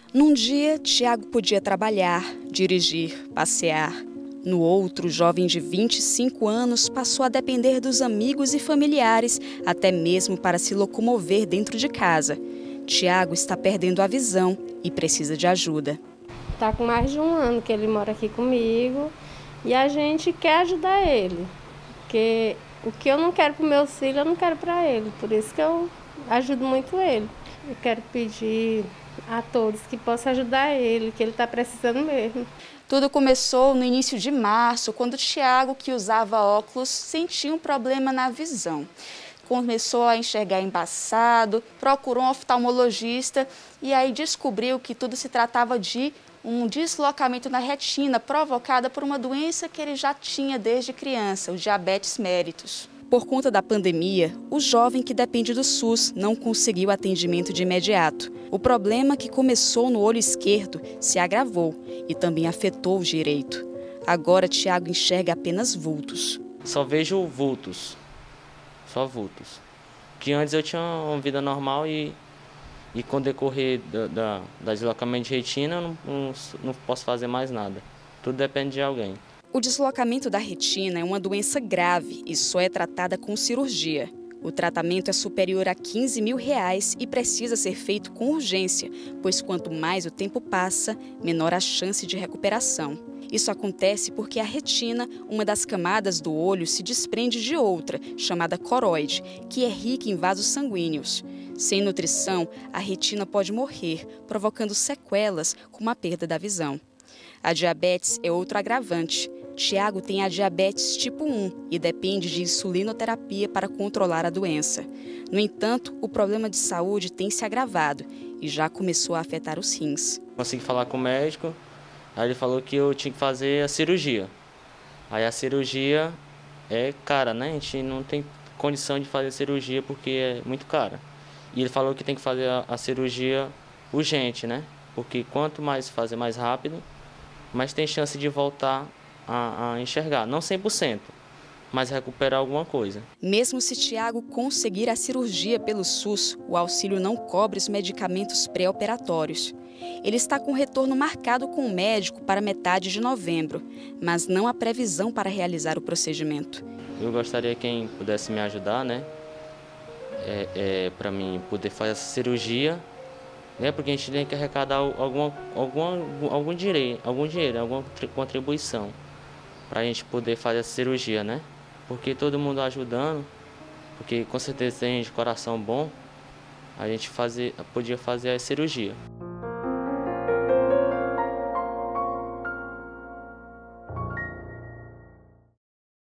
Num dia, Tiago podia trabalhar, dirigir, passear. No outro, o jovem de 25 anos passou a depender dos amigos e familiares, até mesmo para se locomover dentro de casa. Tiago está perdendo a visão e precisa de ajuda. Está com mais de um ano que ele mora aqui comigo e a gente quer ajudar ele. Porque o que eu não quero para o meu filho, eu não quero para ele. Por isso que eu ajudo muito ele. Eu quero pedir a todos que possam ajudar ele, que ele está precisando mesmo. Tudo começou no início de março, quando Tiago, que usava óculos, sentia um problema na visão. Começou a enxergar embaçado, procurou um oftalmologista e aí descobriu que tudo se tratava de um deslocamento na retina provocada por uma doença que ele já tinha desde criança, o diabetes mellitus. Por conta da pandemia, o jovem que depende do SUS não conseguiu atendimento de imediato. O problema que começou no olho esquerdo se agravou e também afetou o direito. Agora, Tiago enxerga apenas vultos. Só vejo vultos, só vultos. Que antes eu tinha uma vida normal e com o decorrer da deslocamento de retina eu não posso fazer mais nada. Tudo depende de alguém. O deslocamento da retina é uma doença grave e só é tratada com cirurgia. O tratamento é superior a R$15 mil e precisa ser feito com urgência, pois quanto mais o tempo passa, menor a chance de recuperação. Isso acontece porque a retina, uma das camadas do olho, se desprende de outra, chamada coroide, que é rica em vasos sanguíneos. Sem nutrição, a retina pode morrer, provocando sequelas como a perda da visão. A diabetes é outro agravante. Tiago tem a diabetes tipo 1 e depende de insulinoterapia para controlar a doença. No entanto, o problema de saúde tem se agravado e já começou a afetar os rins. Consegui falar com o médico, aí ele falou que eu tinha que fazer a cirurgia. Aí a cirurgia é cara, né? A gente não tem condição de fazer cirurgia porque é muito cara. E ele falou que tem que fazer a cirurgia urgente, né? Porque quanto mais fazer mais rápido, mais tem chance de voltar a enxergar. Não 100%, mas recuperar alguma coisa. Mesmo se Tiago conseguir a cirurgia pelo SUS, o auxílio não cobre os medicamentos pré-operatórios. Ele está com retorno marcado com o médico para metade de novembro, mas não há previsão para realizar o procedimento. Eu gostaria que quem pudesse me ajudar, né? Para mim poder fazer essa cirurgia, né? Porque a gente tem que arrecadar algum dinheiro, alguma contribuição para a gente poder fazer essa cirurgia, né? Porque todo mundo ajudando, porque com certeza tem gente de coração bom, a gente podia fazer a cirurgia.